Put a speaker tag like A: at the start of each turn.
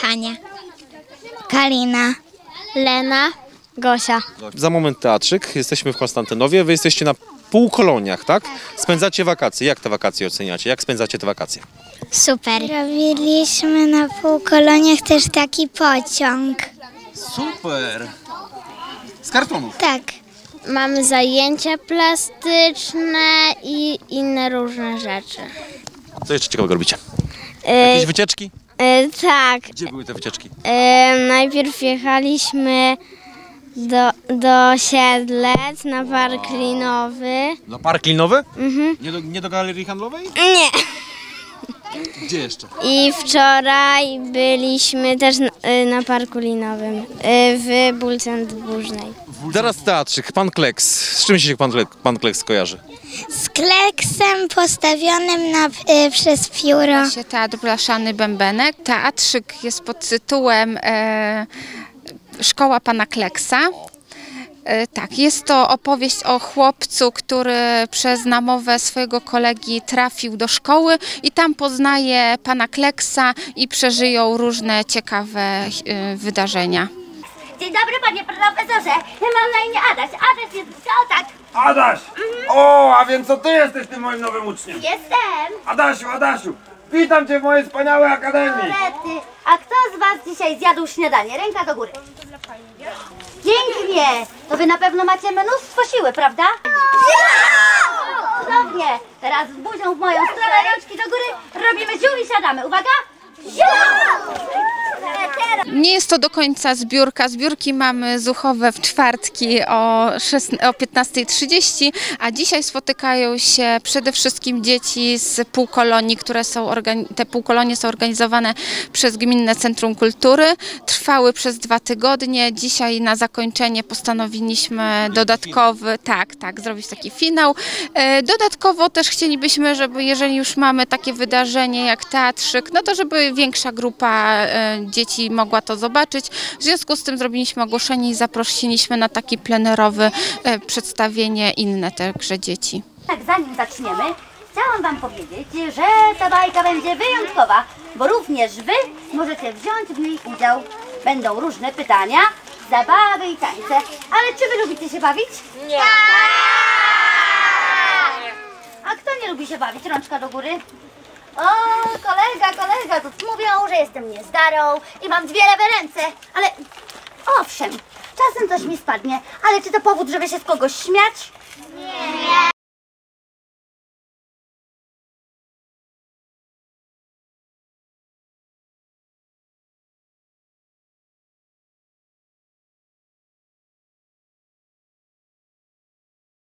A: Hania, Karina, Lena, Gosia.
B: Za moment teatrzyk, jesteśmy w Konstantynowie, wy jesteście na półkoloniach, tak? Spędzacie wakacje. Jak te wakacje oceniacie? Jak spędzacie te wakacje?
A: Super. Robiliśmy na półkoloniach też taki pociąg.
B: Super! Z kartonów?
A: Tak. Mamy zajęcia plastyczne i inne różne rzeczy.
B: Co jeszcze ciekawego robicie? Jakieś wycieczki?
A: Tak.
B: Gdzie były te wycieczki?
A: Najpierw jechaliśmy do Siedlec na park linowy.
B: Na park linowy? Mhm. Nie do galerii handlowej?
A: Nie.
B: Gdzie jeszcze?
A: I wczoraj byliśmy też na parku linowym w Bulcent-Dwórznej.
B: Teraz teatrzyk, pan Kleks. Z czym się pan Kleks kojarzy?
A: Z kleksem postawionym przez pióro.
C: Teatr Blaszany Bębenek. Teatrzyk jest pod tytułem Szkoła pana Kleksa. Tak, jest to opowieść o chłopcu, który przez namowę swojego kolegi trafił do szkoły i tam poznaje pana Kleksa i przeżyją różne ciekawe wydarzenia.
D: Dzień dobry, panie profesorze. Ja mam na imię Adaś. Adaś jest o tak.
E: Adaś! O, a więc to ty jesteś tym moim nowym uczniem.
D: Jestem.
E: Adasiu, witam cię w mojej wspaniałej akademii.
D: Rety. A kto z was dzisiaj zjadł śniadanie? Ręka do góry. Pięknie. To wy na pewno macie mnóstwo siły, prawda? Cudownie. Teraz z buzią w moją stronę, rączki do góry. Robimy ziół i siadamy. Uwaga.
C: Nie jest to do końca zbiórka. Zbiórki mamy zuchowe w czwartki o 15:30, a dzisiaj spotykają się przede wszystkim dzieci z półkolonii, te półkolonie są organizowane przez Gminne Centrum Kultury. Trwały przez 2 tygodnie. Dzisiaj na zakończenie postanowiliśmy dodatkowy, zrobić taki finał. Dodatkowo też chcielibyśmy, żeby jeżeli już mamy takie wydarzenie jak teatrzyk, no to żeby większa grupa dzieci mogła to zobaczyć. W związku z tym zrobiliśmy ogłoszenie i zaprosiliśmy na taki plenerowy przedstawienie inne także dzieci.
D: Tak, zanim zaczniemy, chciałam wam powiedzieć, że ta bajka będzie wyjątkowa, bo również wy możecie wziąć w niej udział. Będą różne pytania, zabawy i tańce. Ale czy wy lubicie się bawić? Nie! A kto nie lubi się bawić? Rączka do góry. O, kolega, to mówią, że jestem niezdarą i mam 2 lewe ręce, ale owszem, czasem coś mi spadnie, ale czy to powód, żeby się z kogoś śmiać? Nie.